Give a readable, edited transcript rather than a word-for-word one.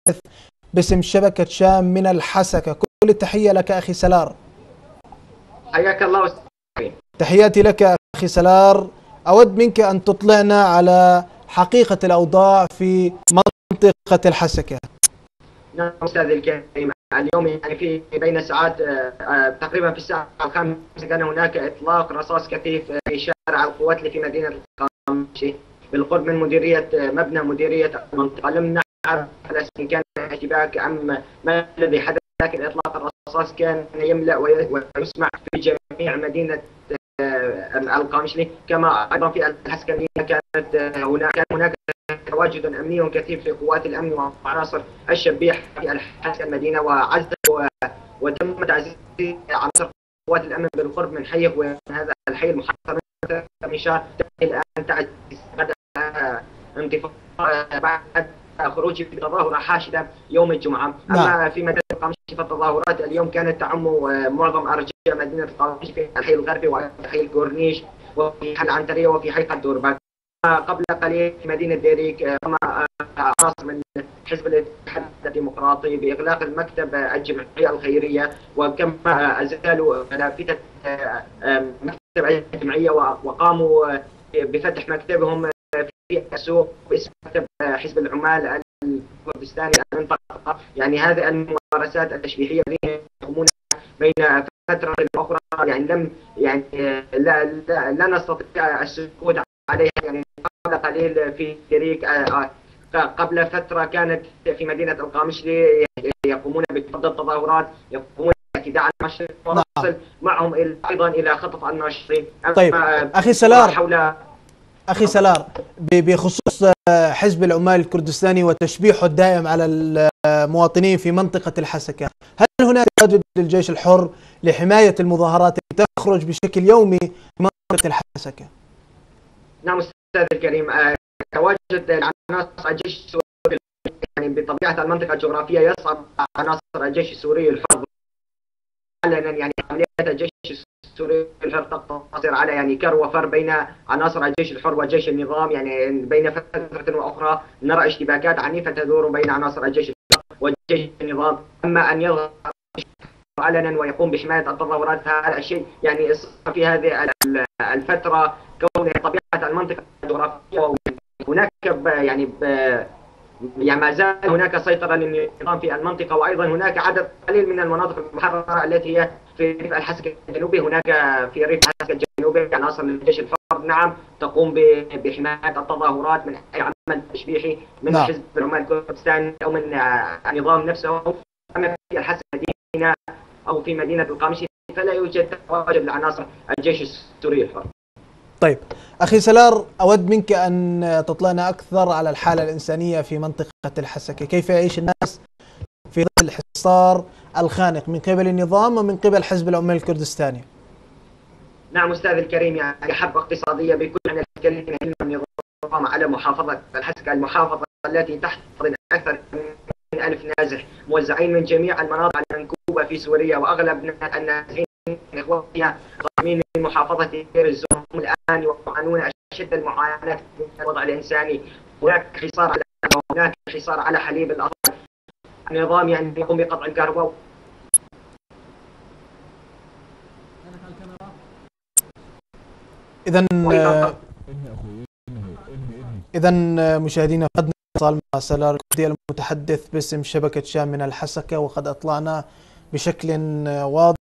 باسم شبكة شام من الحسكة. كل التحية لك أخي سلار. حياك الله أستاذ. تحياتي لك أخي سلار. أود منك أن تطلعنا على حقيقة الأوضاع في منطقة الحسكة. نعم أستاذ الكريم، اليوم يعني في بين ساعات تقريبا في الساعة الخامسة كان هناك إطلاق رصاص كثيف في شارع القوات اللي في مدينة القامشي بالقرب من مبنى مديرية المنطقة. لم نعرف إن كان اشتباك أم ما الذي حدث، لكن إطلاق الرصاص كان يملأ ويسمع في جميع مدينة القامشلي، كما أيضا في الحسكة كانت هناك تواجد أمني كثير في قوات الأمن وعناصر الشبيح في الحسكة المدينة، وتم تعزيز عناصر قوات الأمن بالقرب من حي، وهذا الحي المحاصر من شهر الآن تعزيز بدأ انتفاضة بعد خروج بتظاهرة حاشدة يوم الجمعة. أما في مدينة القامشي فالتظاهرات اليوم كانت تعم معظم أرجاء مدينة القامشي في الحي الغربي وفي حي الكورنيش وفي حي العنترية وفي حي قدورباك. قبل قليل في مدينة ديريك قام عناصر من حزب الاتحاد الديمقراطي بإغلاق المكتب الجمعية الخيرية، وكما أزالوا لافتة مكتب الجمعية وقاموا بفتح مكتبهم في السوق باسم مكتب حزب العمال الكردستاني المنطقة. يعني هذه الممارسات التشبيحية يقومون بين فترة أخرى يعني لا نستطيع السكوت عليها. يعني قبل قليل في ديريك قبل فترة كانت في مدينة القامشلي يقومون بفض التظاهرات، يقومون باعتداء على الناشطين ووصل معهم أيضا إلى خطف الناشطين. طيب أخي سلار، أخي سلار، بخصوص حزب العمال الكردستاني وتشبيحه الدائم على المواطنين في منطقة الحسكة، هل هناك تواجد للجيش الحر لحماية المظاهرات التي تخرج بشكل يومي في منطقة الحسكة؟ نعم أستاذ الكريم، تواجد عناصر الجيش السوري، يعني بطبيعة المنطقة الجغرافية يصعب عناصر الجيش السوري الحر علنا، يعني عمليات الجيش السوري الحر تقتصر على يعني كر وفر بين عناصر الجيش الحر وجيش النظام. يعني بين فترة وأخرى نرى اشتباكات عنيفة تدور بين عناصر الجيش الحر وجيش النظام. أما أن يظهر علنا ويقوم بحماية التظاهرات، هذا الشيء يعني في هذه الفترة كون طبيعة المنطقة الجغرافية هناك يعني ما زال هناك سيطرة للنظام في المنطقة، وأيضا هناك عدد قليل من المناطق المحررة التي هي في ريف الحسكة الجنوبي. هناك في ريف الحسكة الجنوبي عناصر للجيش الحر نعم تقوم بحماية التظاهرات من أي عمل تشبيحي من حزب العمال الكردستاني أو من النظام نفسه. أما في الحسكة المدينة أو في مدينة القامشي فلا يوجد تواجد لعناصر الجيش السوري الحر. طيب أخي سلار، أود منك أن تطلعنا أكثر على الحالة الإنسانية في منطقة الحسكة. كيف يعيش الناس في ظل الحصار الخانق من قبل النظام ومن قبل حزب العمال الكردستاني؟ نعم أستاذ الكريم، يعني حرب اقتصادية بكل معنى الكلمة. النظام على محافظة الحسكة، المحافظة التي تحتضن أكثر من 1000 نازح موزعين من جميع المناطق المنكوبة في سوريا، وأغلب النازحين إخوانها ضامنين من محافظة دير الزور الآن يعانون أشد المعاناة من الوضع الإنساني. هناك حصار على حليب الأطفال. النظام يعني يقوم بقطع الكهرباء. إذا مشاهدينا، قد نصل مع سلار المتحدث باسم شبكة شام من الحسكة، وقد أطلعنا بشكل واضح